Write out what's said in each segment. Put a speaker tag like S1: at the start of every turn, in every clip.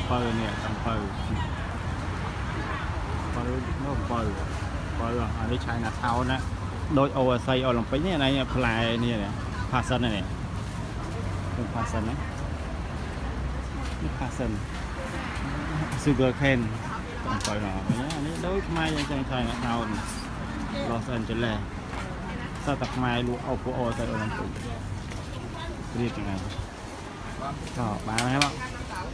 S1: phơi nè trong phơi phơi nó phơi ở đây China Town nè đôi ô xây Olympic này này play nè fashion nàyเป็น fashion นะนี่ fashion sugar cane ต้องไปหน่อยอันนี้โดยไม่ยังจังใช่นะเราลอสแอนเจลิสสตักไม้ลูกเอาโอใส่โอลิมปิกเรียกยังไงก็มาแล้วครับ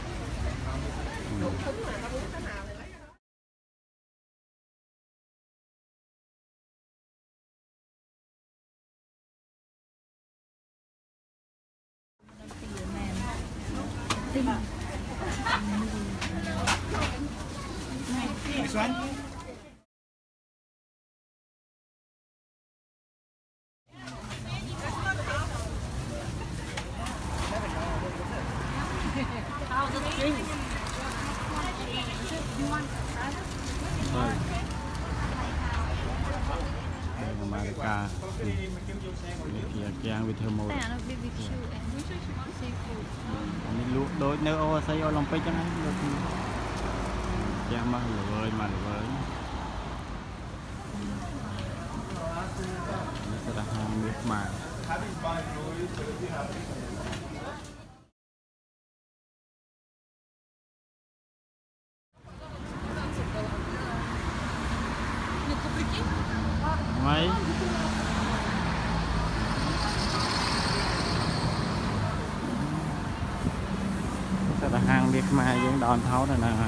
S1: มาริกาเกียร์แกงวิเทอร์โมอันนี้ลูกโดยเนื้อโอไซโอลงไปจังไงแกงมาเลยนี่สระหางมิดมาmấy sẽ là hàng biệt mai những đòn tháo này nè